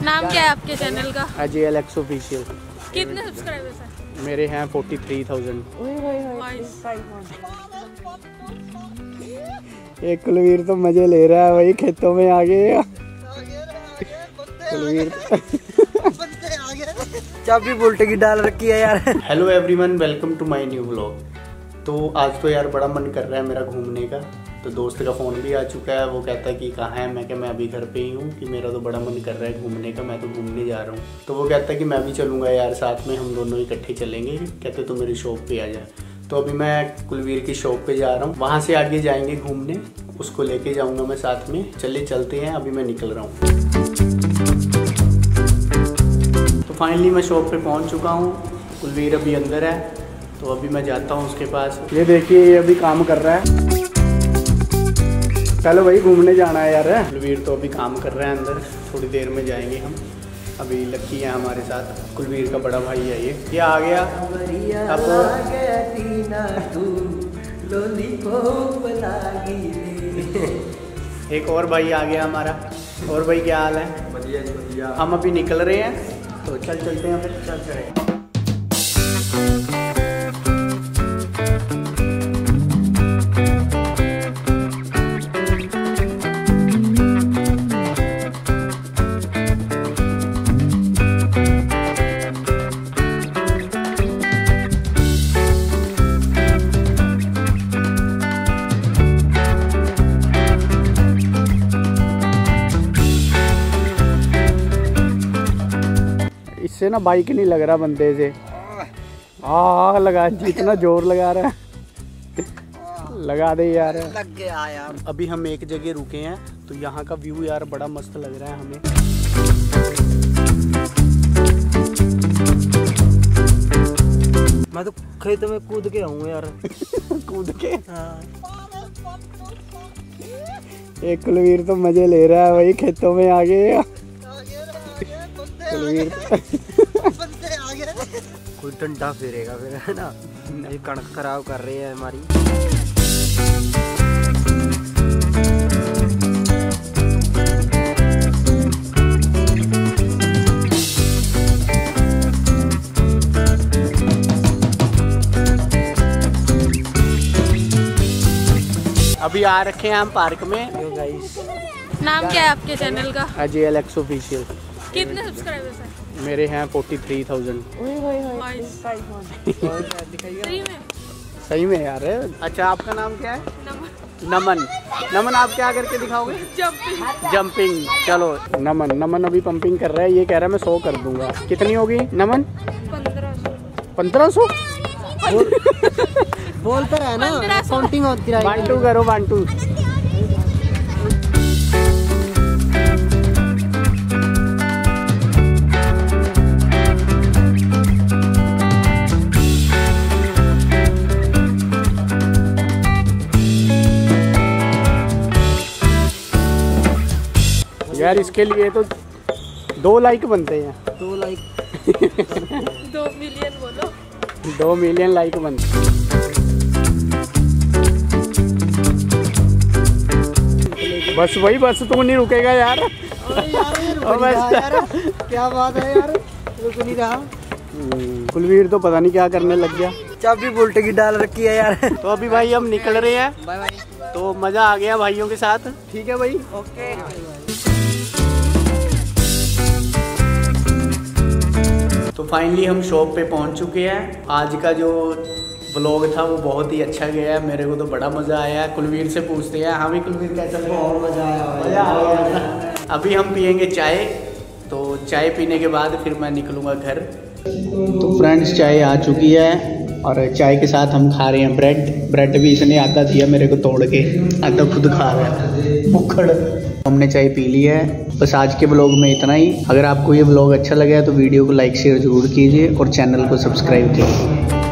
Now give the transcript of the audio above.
नाम क्या है आपके चैनल का? AJLX official. कितने सब्सक्राइबर्स हैं? मेरे हैं 43,000। एक कुलवीर तो मजे ले रहा है भाई, खेतों में आ गए कुलवीर। चाबी बुल्ट की डाल रखी है यार। Hello everyone, welcome to my new vlog. तो आज तो यार बड़ा मन कर रहा है मेरा घूमने का। तो दोस्त का फ़ोन भी आ चुका है, वो कहता है कि कहाँ है। मैं मैं अभी घर पे ही हूँ, कि मेरा तो बड़ा मन कर रहा है घूमने का, मैं तो घूमने जा रहा हूँ। तो वो कहता है कि मैं भी चलूँगा यार साथ में, हम दोनों इकट्ठे चलेंगे। कहते तो मेरी शॉप पे आ जाए। तो अभी मैं कुलवीर की शॉप पे जा रहा हूँ, वहाँ से आगे जाएंगे घूमने, उसको लेके जाऊँगा मैं साथ में। चलते हैं, अभी मैं निकल रहा हूँ। तो फाइनली मैं शॉप पे पहुँच चुका हूँ, कुलवीर अभी अंदर है। तो अभी मैं जाता हूँ उसके पास। ये देखिए, ये अभी काम कर रहा है। चलो भाई, घूमने जाना है यार। कुलवीर तो अभी काम कर रहा है अंदर, थोड़ी देर में जाएंगे हम। अभी लक्की है हमारे साथ, कुलवीर का बड़ा भाई है ये आ गया। अब एक और भाई आ गया हमारा। और भाई क्या हाल है? बढ़िया। हम अभी निकल रहे हैं, तो चलते हैं फिर। चल। इससे ना बाइक नहीं लग रहा बंदे से। लगा, जितना जोर लगा रहा है लगा दे यार। लग गया यार। अभी हम एक जगह रुके हैं, तो यहाँ का व्यू यार बड़ा मस्त लग रहा है हमें। मैं तो खेत में कूद के आऊँ यार। कूद के? हाँ। एक कुलवीर तो मजे ले रहा है भाई, खेतों में आ गए कुलवीर। कोई डंडा फेरेगा फिर, है ना। ये कणक खराब कर रही है हमारी। अभी आ रखे हैं हम पार्क में। गाइस, नाम क्या है आपके चैनल का? AJLX official. कितने सब्सक्राइबर्स हैं? मेरे हैं 43,000। सही में यार। अच्छा, आपका नाम क्या है? नमन। आप क्या करके दिखाओगे? जंपिंग। चलो, नमन अभी पंपिंग कर रहा है। ये कह रहा है मैं 100 कर दूंगा। कितनी होगी नमन? 1500। बोलता रहा ना, काउंटिंग होती रही। 1 2 करो, 1 2। यार इसके लिए तो 2 लाइक बनते हैं। 2 लाइक 2 मिलियन बोलो। 2 मिलियन लाइक बनते। बस वही, बस तू नहीं रुकेगा यार। क्या बात है यार, रुक नहीं रहा। कुलवीर तो पता नहीं क्या करने लग गया। चाबी बुल्ट की डाल रखी है यार। तो अभी भाई हम निकल रहे हैं। Bye bye. तो मजा आ गया भाइयों के साथ। ठीक है भाई, ओके। तो फाइनली हम शॉप पे पहुंच चुके हैं। आज का जो व्लॉग था वो बहुत ही अच्छा गया है, मेरे को तो बड़ा मज़ा आया। कुलवीर से पूछते हैं। हाँ भी कुलवीर, कैसा लगा? बहुत मज़ा आया। अभी हम पियेंगे चाय। तो चाय पीने के बाद फिर मैं निकलूँगा घर। तो फ्रेंड्स, चाय आ चुकी है और चाय के साथ हम खा रहे हैं ब्रेड भी इसने आधा दिया मेरे को तोड़ के, आधा खुद खा रहा है भुक्खड़। हमने चाय पी ली है। बस आज के व्लॉग में इतना ही। अगर आपको ये व्लॉग अच्छा लगा है तो वीडियो को लाइक शेयर जरूर कीजिए और चैनल को सब्सक्राइब कीजिए।